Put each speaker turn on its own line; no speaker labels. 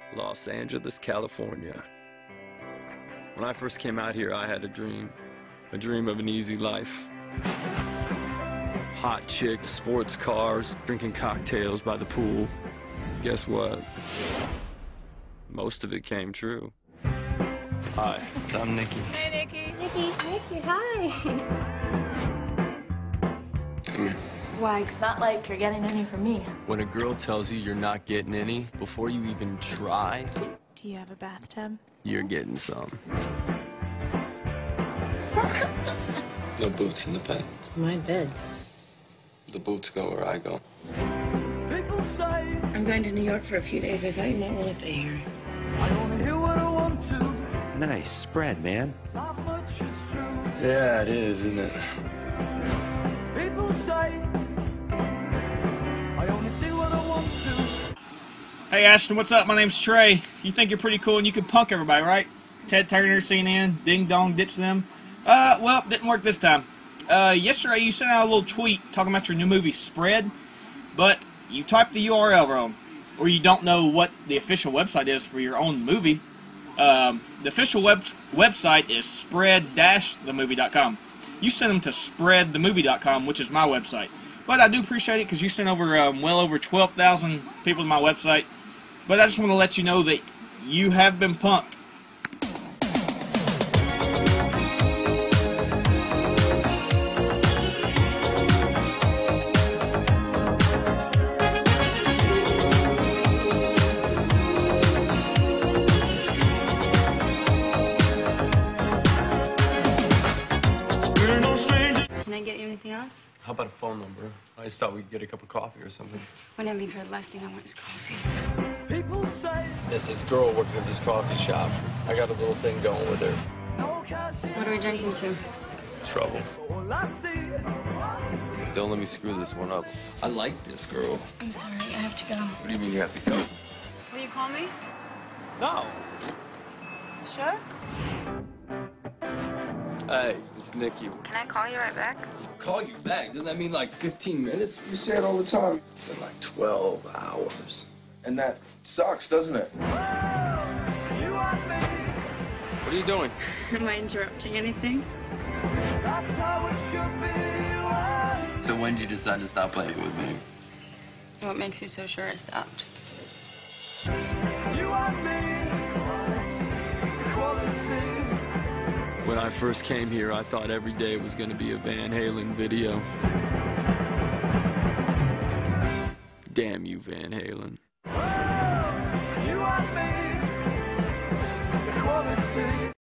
Los Angeles, California. When I first came out here, I had a dream of an easy life. Hot chicks, sports cars, drinking cocktails by the pool. Guess what? Most of it came true. Hi, I'm Nikki.
Hey, Nikki.
Nikki, hi.
Come here.
Why? It's not like you're getting any from me.
When a girl tells you you're not getting any, before you even try,
Do you have a bathtub?
you're getting some. No boots in the bed.
It's my bed.
The boots go where I go.
I'm going to New York for a few days. I thought you might want to stay here.
Nice spread, man.
Yeah, it is, isn't it?
Hey Ashton, what's up? My name's Trey. You think you're pretty cool and you can punk everybody, right? Ted Turner, CNN, Ding Dong, ditch them. Well, didn't work this time. Yesterday you sent out a little tweet talking about your new movie, Spread, but you typed the URL wrong, or you don't know what the official website is for your own movie. The official website is spread-themovie.com. You sent them to spreadthemovie.com, which is my website. But I do appreciate it because you sent over well over 12,000 people to my website. But I just want to let you know that you have been punked.
Can I get you anything else?
How about a phone number? I just thought we could get a cup of coffee or something.
When I leave here, the last thing I want is coffee.
There's this girl working at this coffee shop. I got a little thing going with her.
What are we drinking to?
Trouble. Don't let me screw this one up. I like this girl.
I'm sorry, I have to go.
What do you mean you have to go?
Will you call me?
No.
Sure.
Hey, it's Nikki.
Can I call you right back?
Call you back? Doesn't that mean like 15 minutes?
You say it all the time.
It's been like 12 hours.
And that sucks, doesn't it?
What are you doing?
Am I interrupting anything?
So when did you decide to stop playing with me?
What makes you so sure I stopped?
When I first came here, I thought every day was going to be a Van Halen video. Damn you, Van Halen.